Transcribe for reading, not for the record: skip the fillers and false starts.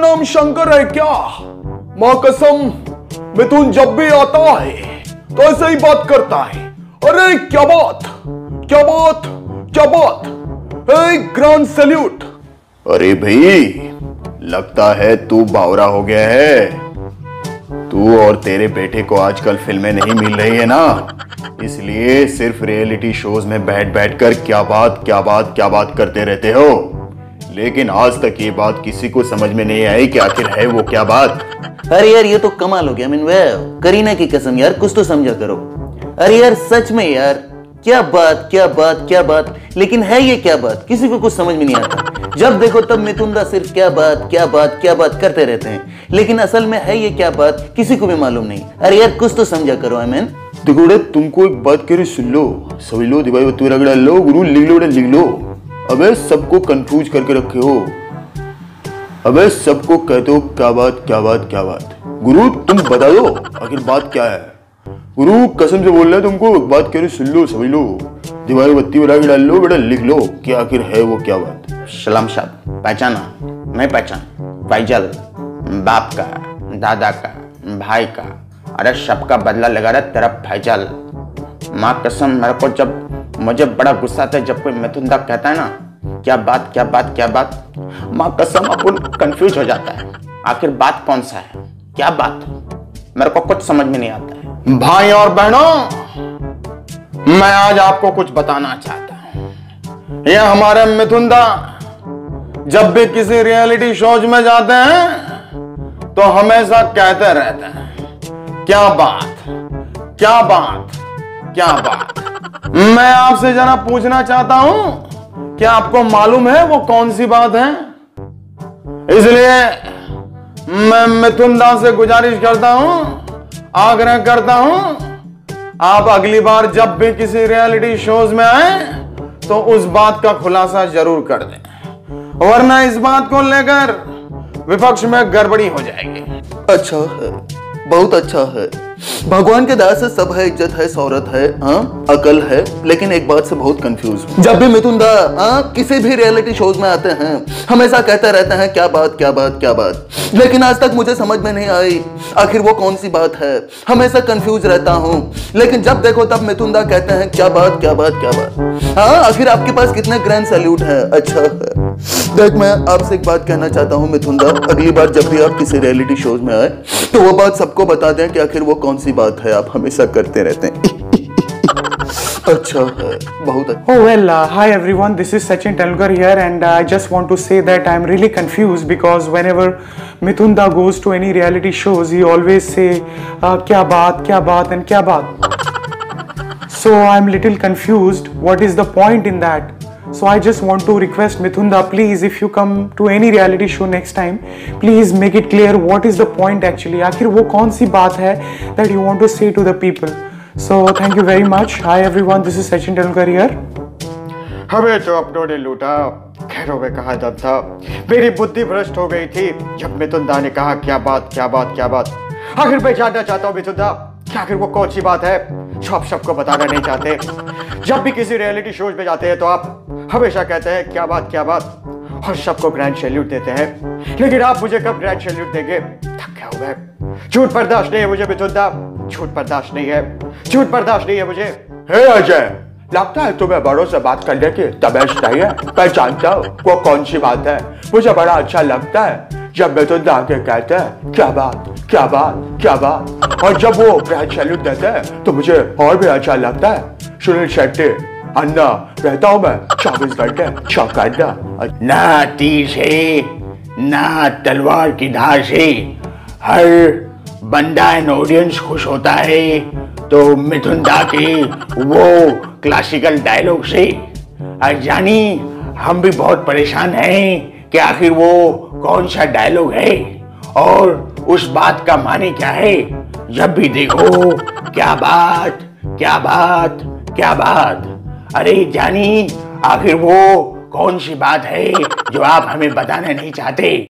नाम शंकर है क्या? मां कसम, मिथुन जब भी आता है तो ऐसे ही बात करता है। अरे क्या बात, क्या बात, क्या बात, ग्रांड सैल्यूट। अरे भाई, लगता है तू बावरा हो गया है। तू और तेरे बेटे को आजकल फिल्में नहीं मिल रही है ना, इसलिए सिर्फ रियलिटी शोज में बैठ बैठ कर क्या बात क्या बात क्या बात करते रहते हो। लेकिन आज तक ये बात किसी को समझ में नहीं आई कि आखिर है वो क्या बात। अरे यार, ये तो कमाल हो गया। करीना की कसम यार, कुछ तो समझा करो। अरे यार सच में यार, क्या बात क्या बात क्या बात, लेकिन है ये क्या बात, किसी को कुछ समझ में नहीं आता। जब देखो तब मिथुन दा सिर्फ क्या बात क्या बात क्या बात करते रहते हैं, लेकिन असल में है ये क्या बात किसी को भी मालूम नहीं। अरे यार कुछ तो समझा करो। देखो तुमको एक बात कह रही, सुन लो, सभी लो, दिवाई बत्ती रगड़ा लो, गुरु लिख लो, लिख लो। अबे सबको कंफ्यूज करके रखे हो। अबे सबको कहते हो क्या बात क्या बात क्या बात। गुरु तुम बता दो आखिर बात क्या है। गुरु कसम से बोल रहा है तुमको, एक बात कह रही, सुन लो, समझ लो, दिवाली बत्ती डाल लो, बेटा लिख लो कि आखिर है वो क्या बात। सलाम साहब, पहचाना? मैं पहचान, फैजल, बाप का, दादा का, भाई का, अरे सबका बदला लगा रहा तेरा फैजल। माँ कसम, मेरे को जब मुझे बड़ा गुस्सा आता है जब कोई मिथुन दा कहता है ना क्या बात क्या बात क्या बात, माँ कसम अपन कंफ्यूज हो जाता है। आखिर बात कौन सा है, क्या बात, मेरे को कुछ समझ में नहीं आता है। भाई और बहनों, मैं आज आपको कुछ बताना चाहता हूं। ये हमारे मिथुन दा जब भी किसी रियलिटी शोज में जाते हैं तो हमेशा कहते रहते हैं क्या बात क्या बात क्या बात। मैं आपसे जरा पूछना चाहता हूं क्या आपको मालूम है वो कौन सी बात है? इसलिए मैं मिथुन दा से गुजारिश करता हूं, आग्रह करता हूं, आप अगली बार जब भी किसी रियलिटी शोज में आए तो उस बात का खुलासा जरूर कर दें, वरना इस बात को लेकर विपक्ष में गड़बड़ी हो जाएगी। अच्छा है, बहुत अच्छा है। भगवान के दया से सब है, इज्जत है, शौहरत है, हाँ अकल है, लेकिन एक बात से बहुत कंफ्यूज। जब भी मिथुन दा किसी भी रियलिटी शोज में आते हैं हमेशा कहते रहते हैं क्या बात क्या बात क्या बात, लेकिन आज तक मुझे समझ में नहीं आई आखिर वो कौन सी बात है। हमेशा कंफ्यूज रहता हूँ, लेकिन जब देखो तब मिथुन दा कहते हैं क्या बात क्या बात क्या बात। हाँ आखिर आपके पास कितने ग्रैंड सैल्यूट है। अच्छा है। देख मैं आपसे एक बात कहना चाहता हूँ मिथुन दा, अगली बार जब भी आप किसी रियलिटी शोज में आए तो वो बात सबको बता दें कि आखिर वो कौन सी बात है। आप हमेशा करते रहते हैं। अच्छा है, बहुत अच्छा। Oh well, hi everyone, this is Sachin Tendulkar here and I just want to say that I'm really confused because whenever Mithun Da goes to any reality shows, he always say kya baat and kya baat. So I'm little confused, what is the point in that? So I just want to request Mithun Da, please if you come to any reality show next time, please make it clear what is the point actually. आखिर वो कौन सी बात है that you want to say to the people. So thank you very much. Hi everyone, this is Sachin Tendulkar here. हमें तो अपनों ने लूटा, खैरों में कहा दम था। मेरी बुद्धि भ्रष्ट हो गई थी जब मिथुन दा ने कहा क्या बात क्या बात क्या बात। आखिर मैं जानना चाहता हूँ मिथुन दा, आखिर वो कौन सी बात है जो आप सबको बताना नहीं चाहते। जब भी किसी रियलिटी शोज में जाते हैं तो आप हमेशा कहते हैं क्या बात और सबको ग्रैंड सैल्यूट देते हैं, लेकिन आप मुझे कब ग्रैंड सैल्यूट देंगे? थक गया हूं मैं। झूठ बर्दाश्त नहीं है मुझे मिथुन दा, झूठ बर्दाश्त नहीं है, झूठ बर्दाश्त नहीं है मुझे। हे अजय, लगता है तुम्हें बड़ों से बात करने की तमीज नहीं है। मैं जानता हूँ वो कौन सी बात है। मुझे बड़ा अच्छा लगता है जब मिथुन दा आके कहते हैं क्या बात क्या बात क्या बात, और जब वो ग्रैंड सैल्यूट देते हैं तो मुझे और भी अच्छा लगता है। सुनील शेट्टी अन्ना रहता हूँ मैं 24 घंटे चौकन्ना। ना तीर से ना तलवार की धार से हर बंदा एंड ऑडियंस खुश होता है तो मिथुन दा के वो क्लासिकल डायलॉग से जानी हम भी बहुत परेशान हैं कि आखिर वो कौन सा डायलॉग है और उस बात का माने क्या है। जब भी देखो क्या बात क्या बात क्या बात। अरे जानी आखिर वो कौन सी बात है जो आप हमें बताना नहीं चाहते?